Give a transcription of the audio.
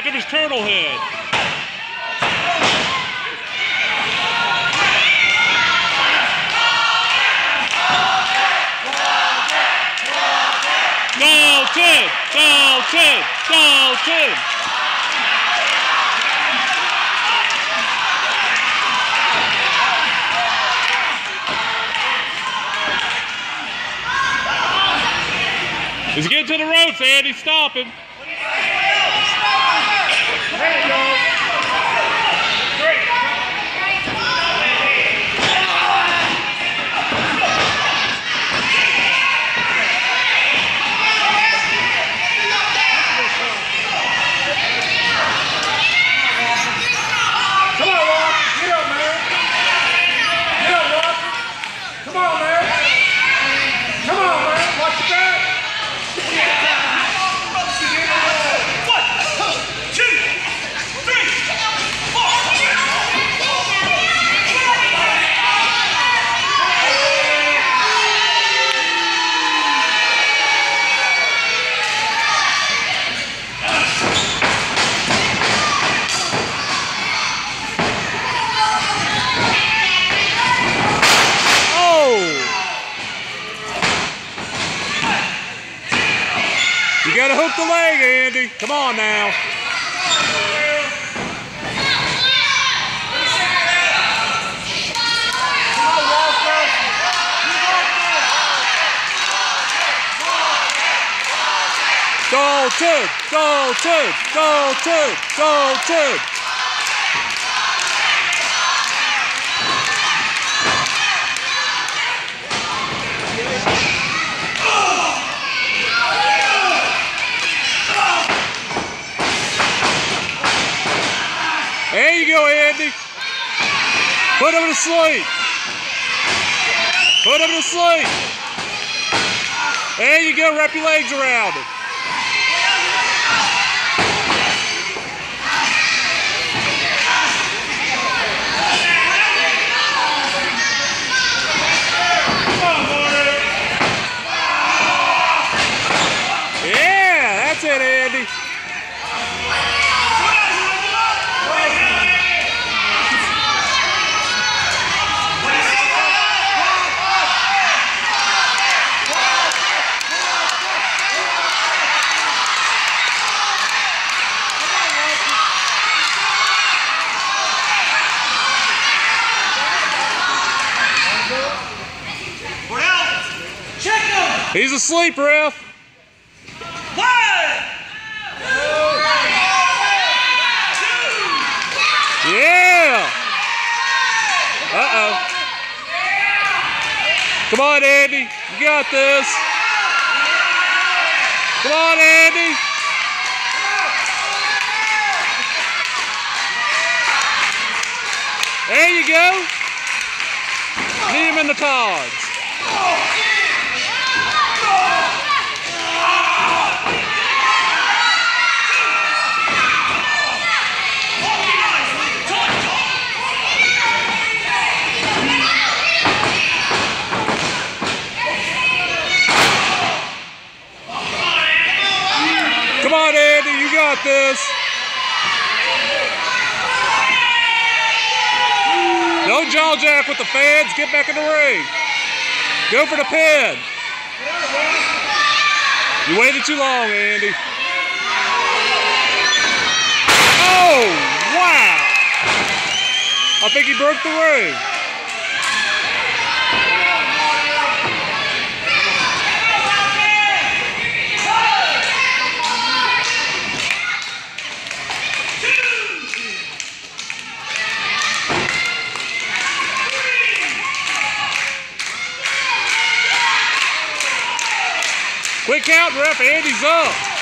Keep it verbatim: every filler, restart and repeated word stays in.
back of his turtle head. Dalton! Dalton! Dalton! He's getting to the ropes, Andy. Stop him. There you go. Great. Come on, Walker. Get up, man. Get up, Walker. Come on, man. Come on, man. Watch your back. You gotta hook the leg, Andy. Come on now. Dalton, Dalton, Dalton, Dalton. There you go, Andy. Put him to sleep. Put him to sleep. There you go. Wrap your legs around him. Yeah, that's it, Andy. He's asleep, ref. One, yeah. Uh-oh. Come on, Andy. You got this. Come on, Andy. There you go. Knee him in the cards. Come on, Andy, you got this. Don't jaw jack with the fans. Get back in the ring. Go for the pin. You waited too long, Andy. Oh, wow. I think he broke the ring. Quick count, ref. Andy's up.